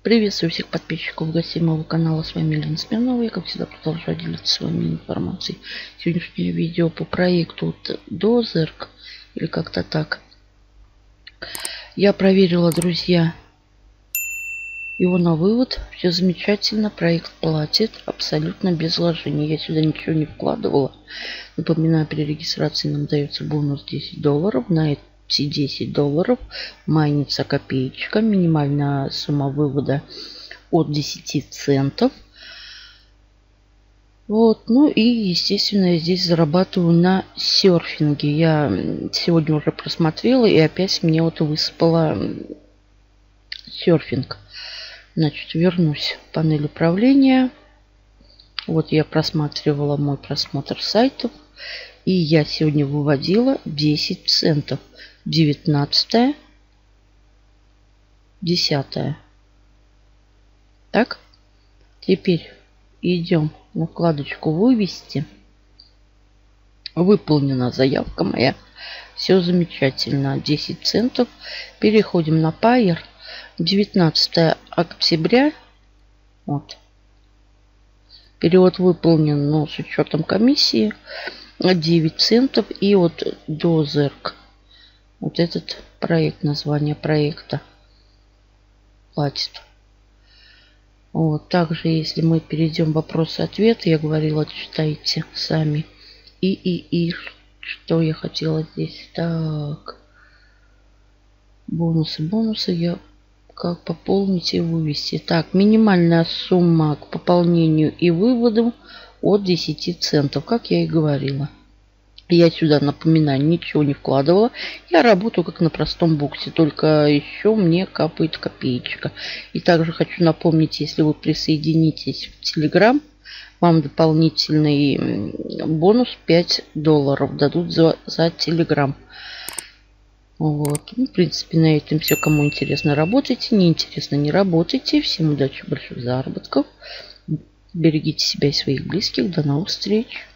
Приветствую всех подписчиков гостей моего канала. С вами Елена Смирнова. Я, как всегда, продолжаю делиться с вами информацией. Сегодняшнее видео по проекту Dozerk, или как-то так. Я проверила, друзья, его на вывод. Все замечательно. Проект платит абсолютно без вложений. Я сюда ничего не вкладывала. Напоминаю, при регистрации нам дается бонус $10. На эти $10 майнится копеечка. Минимальная сумма вывода от 10 центов. Вот. Ну и, естественно, я здесь зарабатываю на серфинге. Я сегодня уже просмотрела, и опять мне вот высыпало серфинг. Значит, вернусь в панель управления. Вот я просматривала мой просмотр сайтов. И я сегодня выводила 10 центов. 19, 10. Так, теперь идем на вкладочку «Вывести». Выполнена заявка моя. Все замечательно. 10 центов. Переходим на Payer. 19 октября. Вот. Перевод выполнен, но с учетом комиссии. 9 центов. И вот Dozerk. Вот этот проект, название проекта платит. Вот. Также, если мы перейдем в вопрос-ответ, я говорила, читайте сами. И что я хотела здесь? Так. Бонусы. Я как пополнить и вывести. Так, минимальная сумма к пополнению и выводу от 10 центов, как я и говорила. Я сюда, напоминаю, ничего не вкладывала. Я работаю как на простом буксе, только еще мне капает копеечка. И также хочу напомнить, если вы присоединитесь в Telegram, вам дополнительный бонус $5 дадут за Telegram. Вот. Ну, в принципе, на этом все. Кому интересно, работайте. Не интересно, не работайте. Всем удачи, больших заработков. Берегите себя и своих близких. До новых встреч.